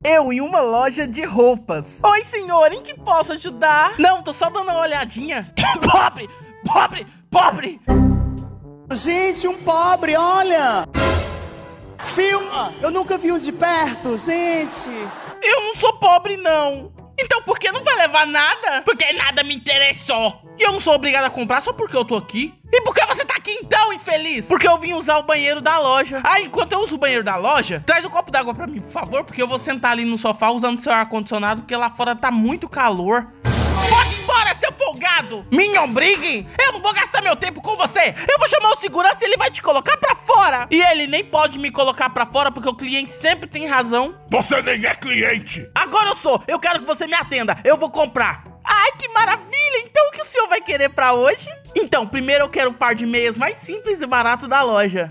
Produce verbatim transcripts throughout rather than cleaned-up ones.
Eu em uma loja de roupas. Oi, senhor, em que posso ajudar? Não, tô só dando uma olhadinha. Pobre, pobre, pobre. Gente, um pobre, olha. Filma. Eu nunca vi um de perto, gente. Eu não sou pobre, não. Então por que não vai levar nada? Porque nada me interessou. E eu não sou obrigado a comprar só porque eu tô aqui. E por que você tá aqui então, infeliz? Porque eu vim usar o banheiro da loja. Ah, enquanto eu uso o banheiro da loja, traz um copo d'água pra mim, por favor. Porque eu vou sentar ali no sofá usando seu ar-condicionado, porque lá fora tá muito calor. Pode ir embora, seu folgado! Me obriguem! Eu não vou gastar meu tempo com você! Eu vou chamar o segurança e ele vai te colocar pra fora! E ele nem pode me colocar pra fora porque o cliente sempre tem razão. Você nem é cliente! Agora eu sou! Eu quero que você me atenda! Eu vou comprar! Ai, que maravilha! Então o que o senhor vai querer pra hoje? Então, primeiro eu quero o par de meias mais simples e barato da loja.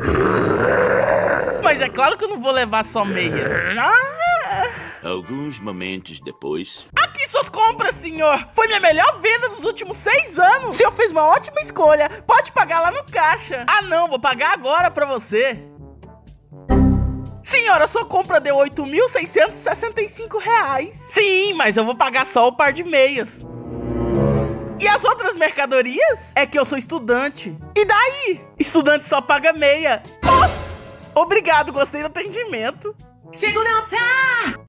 Mas é claro que eu não vou levar só meia. Ah. Alguns momentos depois... Aqui suas compras, senhor! Foi minha melhor venda nos últimos seis anos! O senhor fez uma ótima escolha! Pode pagar lá no caixa! Ah não, vou pagar agora pra você! Senhora, sua compra deu oito mil seiscentos e sessenta e cinco reais! Sim, mas eu vou pagar só o par de meias! E as outras mercadorias? É que eu sou estudante! E daí? Estudante só paga meia! Oh! Obrigado, gostei do atendimento! Segurança!